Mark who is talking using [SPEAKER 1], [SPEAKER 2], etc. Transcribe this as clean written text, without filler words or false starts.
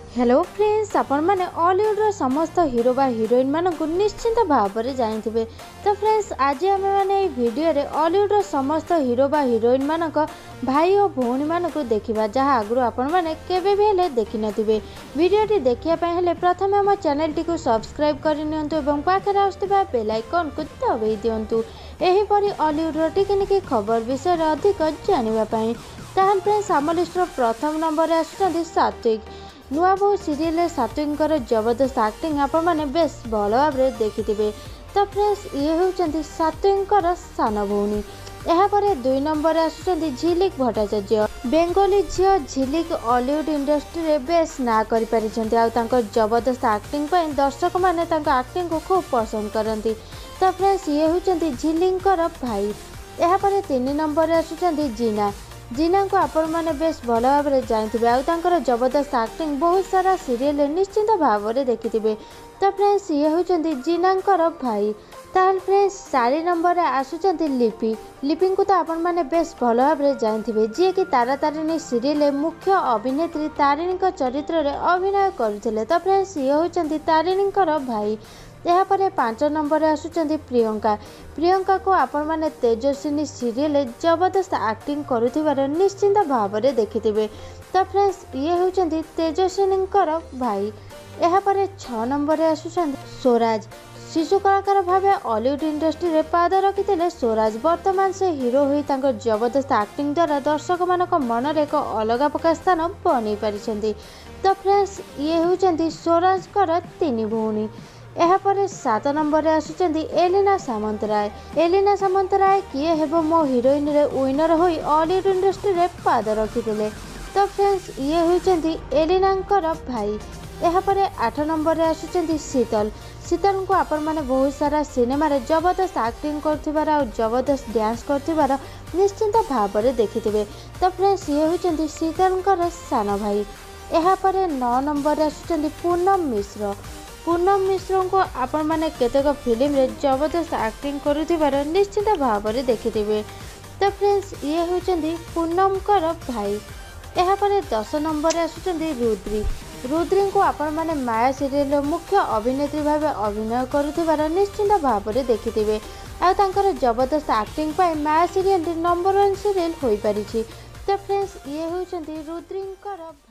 [SPEAKER 1] Hello friends, आपण मैंने Hollywood समस्त हिरो बा हिरोइन मानक निश्चिंत भाव में जानते। तो फ्रेंड्स, आज आम मैंने वीडियो रे हॉलीवुड समस्त हिरो बा हिरोइन मानक भाई और भौणी मानक देखा जहाँ आगु आपण मैंने केवे भी हेले देखि नथिबे। वीडियोटी देखिया हेले प्रथम आम चैनल टी को सब्सक्राइब करनियंतु पाखरे आसुथिबा बेल आइकन को दबाई दियंतु एहीपरि हॉलीवुड टिकिनिकी खबर विषय अधिक जानिबा पई। ताहल फ्रेंड्स, आम लिस्टर प्रथम नंबर आसुछंती सात्विक। नुआ बहु सीरियल सात्विकर जबरदस्त एक्टिंग आपण मैंने बेस भल भाव देखिथे। तो फ्रेंड्स, ये होउछंती सात्विकर सान भौणी। यापर 2 नंबर आसुछंती झिलिक भट्टाचार्य। बेंगली झील झिलिक हॉलीवुड इंडस्ट्री रे बेस ना करि परिछंती आ तांकर जबरदस्त एक्टिंग पई दर्शक माने तांकर एक्टिंग को खूब पसंद करंती। तो फ्रेंड्स, ये होउछंती झिलिंकर भाई। यापर 3 नंबर आसुछंती जीना। जीना को आपण मैंने बेस भल भाव में जानते आउर जबरदस्त एक्टिंग बहुत सारा सीरियल निश्चिंत भाव में देखिथे। तो फ्रेंड्स, ये होउछंती जीनांकर भाई। ताल फ्रेंड्स, 4 नंबर आसुचंती लिपि। लिपि को तो आपण मैंने बेस भल भाव में जानते जी कि तारा तारिणी सीरियल मुख्य अभिनेत्री तारिणी चरित्र में अभिनय करते। तो फ्रेंड्स, ये होउछंती तारिणीकर भाई। यापर 5 नंबर आसुचंती प्रियंका। प्रियंका को आपण मैंने तेजस्विनी सीरियल जबरदस्त एक्टिंग करुथिबार निश्चिंत भाव में देखिथे। तो फ्रेंड्स, ये होउछंती तेजस्विनीकर भाई। यापर 6 नंबर आसुचंती स्वराज। शिशु कलाकार भाव हॉलीवुड इंडस्ट्री रे पाद रखिते स्वराज। वर्तमान से हिरो हुई तांकर जबरदस्त एक्टिंग द्वारा दर्शक मानक मन में एक अलग प्रकार स्थान बन पारिछंती। तो फ्रेंड्स, ये होउछंती स्वराजकर 3 भौणी। यापर 7 नंबर आसुचंती एलिना सामंतराय। एलिना सामंतराय किए हेबो मो हिरोइन रे विनर होई हॉलीवुड इंडस्ट्री रे पाद रखिते। तो फ्रेंड्स, ये होउछंती एलिनांकर भाई। यापर 8 नंबर आसुचंती शीतल। शीतल को आपण मैंने बहुत सारा सिनेमा रे जबरदस्त एक्टिंग करथिबार और जबरदस्त डांस करथिबार निश्चिंत भाव में देखिथे। तो फ्रेंड्स, ये होउछंती शीतलकर सान भाई। यापर 9 नंबर आसुचंती पूनम मिश्र। पूनम मिश्र को आपण मैंने केतेक फिल्म रे जबरदस्त एक्टिंग करुथिबार निश्चित भाव में देखिथे। तो फ्रेंड्स, ये होउछंती पूनमकर भाई। यापर 10 नंबर आसुचंती रुद्री। रुद्री को आपण मैंने माया सीरियल मुख्य अभिनेत्री भाव अभिनय करुथिबार निश्चित भाव में देखिथे। आ तांकर जबरदस्त एक्टिंग पाई माया सीरियल नंबर 1 सीरियल होई परिछि। तो फ्रेंड्स, ये होउछंती रुद्रींकर